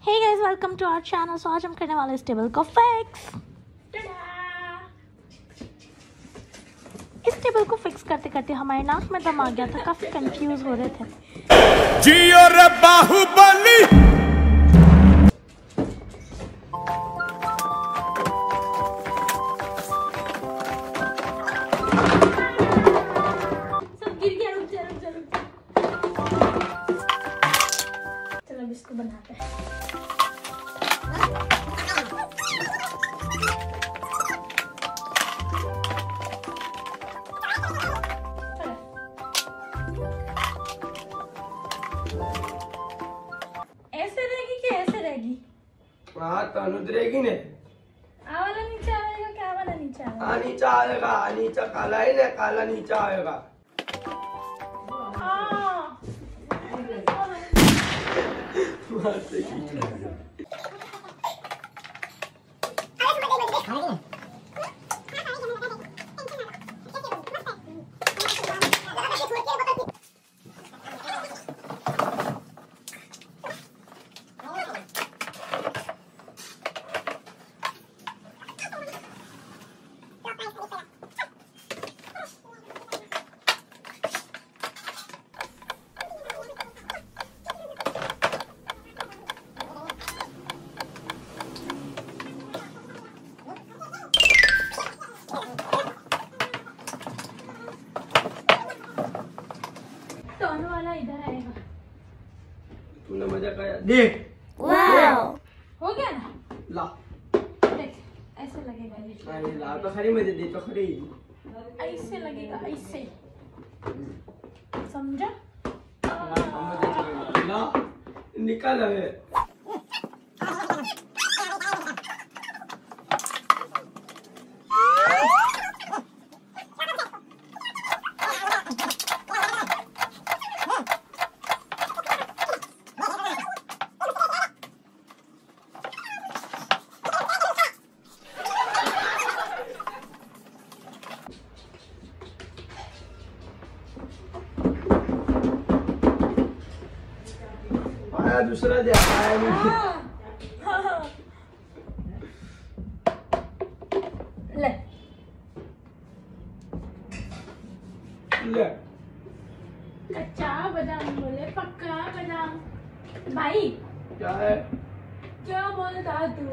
Hey guys, welcome to our channel. So आज हम करने वाले इस टेबल को फिक्स। इस टेबल को फिक्स करते करते हमारे नाक में दम आ गया था, काफी कंफ्यूज हो रहे थे। जियो रे बाहुबली। सब गिर गया। रुक जा। चलो अब इसको बनाते हैं। ऐसे रहेगी कि ऐसे रहेगी? हाँ तो अनुद्रेगी ने आ वाला नीचे आएगा, क्या वाला नीचे आएगा? नीचा आएगा, नीचा काला ही ना, काला नीचा आएगा। दोनों वाला इधर आएगा। तूने मजा किया, देख। वाओ, हो गया ना? ला देख, ऐसे लगेगा ये। अरे ला तो खरी, मजे दे तो खरी। ऐसे लगेगा, ऐसे, समझा? ला निकाल है। दूसरा दे आया नहीं। ले ले कच्चा बादाम बोले पक्का बादाम। भाई क्या है? क्या बोलता तू?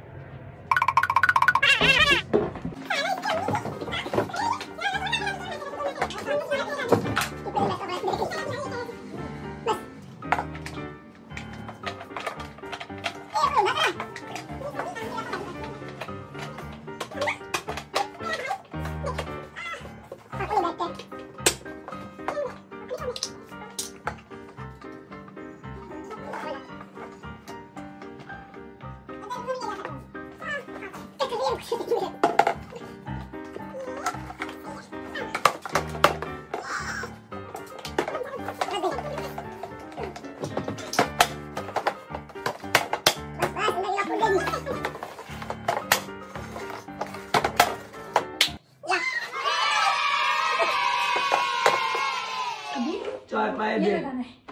चाय पाए ये दे। लगाना है।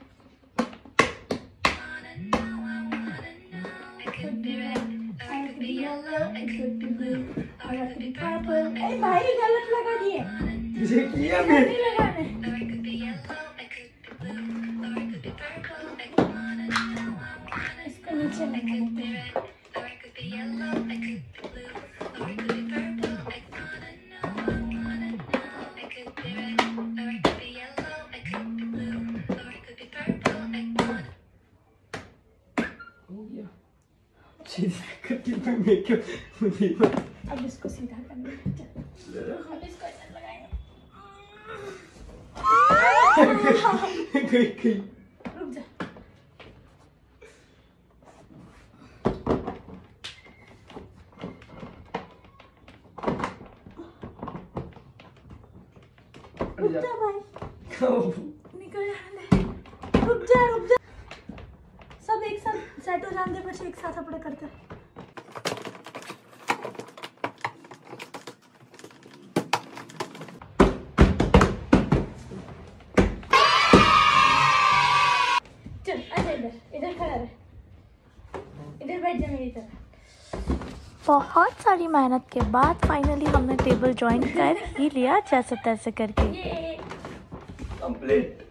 अरे भाई गलत लगा दिए। तुझे किया नहीं भी लगाने। इसको नीचे लगाते हैं। हो गया। सीधा करके मैं मेकअप अब इसको सीधा करना है। चल, अब इसको ऐसे लगाएंगे। गई। रुक जा। रुक जा भाई, निकल जाने। रुक जा। सब एक साथ सेट हो जाने दे, फिर एक साथ अपने करते हैं। चल, अच्छा इधर खड़ा रहे। इधर बैठ जा मेरी तरफ। बहुत सारी मेहनत के बाद फाइनली हमने टेबल ज्वाइन कर ही लिया जैसे तैसे करके। कंप्लीट।